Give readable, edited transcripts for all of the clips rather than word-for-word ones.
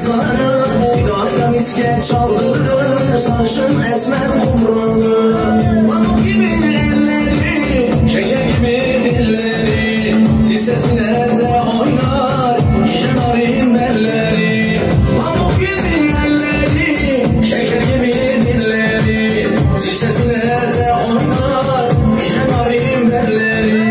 kızları Hidayla misket çaldırır sarışın esmer kumralı Pamuk gibi elleri, şeker gibi dilleri Zil sesine de oynar nice narin belleri Pamuk gibi elleri, şeker gibi dilleri Zil sesine de oynar nice narin belleri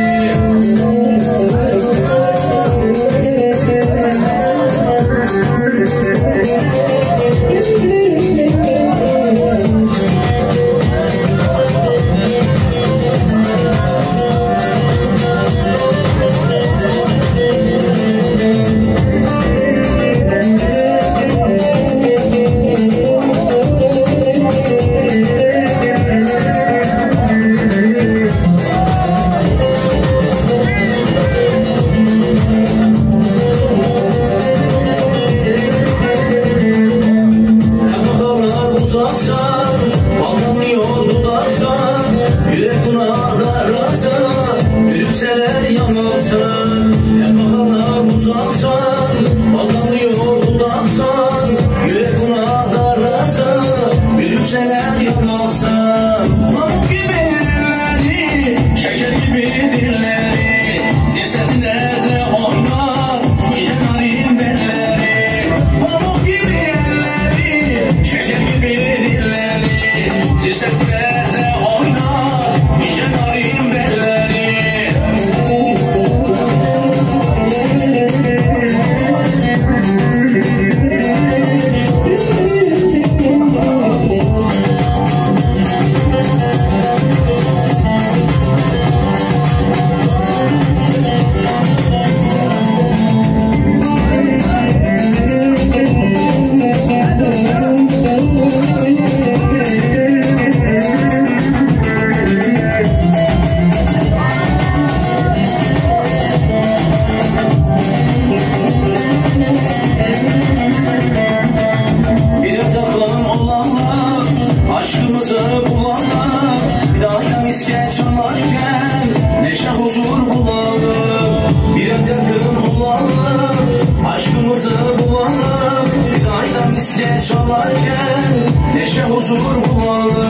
Yürüseler yanılsın, ne bahalar uzaksan Aldanıyor dudaksan, yürek buna darlasın Yürüseler yanılsın Pamuk gibi elleri, şeker gibi dilleri Zil sesine de oynar, nice narin belleri Pamuk gibi elleri, şeker gibi dilleri Zil sesine de oynar, nice narin belleri Aşkımızı bulalım, Hidayla misket çalarken neşe huzur bulalım. Biraz yakın olalım, aşkımızı bulalım, Hidayla misket çalarken neşe huzur bulalım.